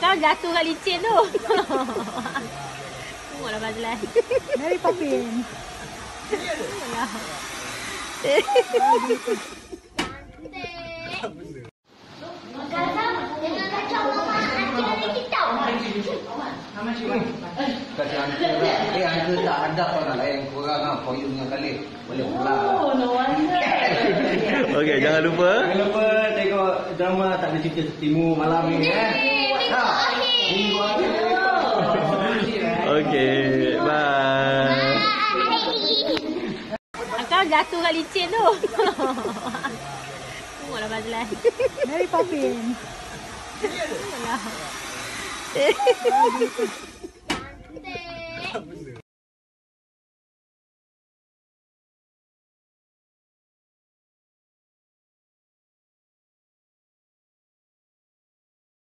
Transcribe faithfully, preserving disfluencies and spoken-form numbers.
Kau jatuh kat licin tu. Tengoklah Fazlan. Mary Poppins. Tengoklah. Jangan kacau mama. Nanti ada kita. Kasih angka lah. Eh, angka tak ada kau nak layan korang lah. Koyum dengan kali. Boleh pula. Oh, no wonder. Okey, jangan lupa. Jangan lupa tengok drama Tak Ada Cerita Timur malam ni. Eh? Minggu akhir. Minggu akhir. Okey, bye. Kau jatuh kat licin tu. Tengoklah Fazlan. Mary Poppins. Tengoklah.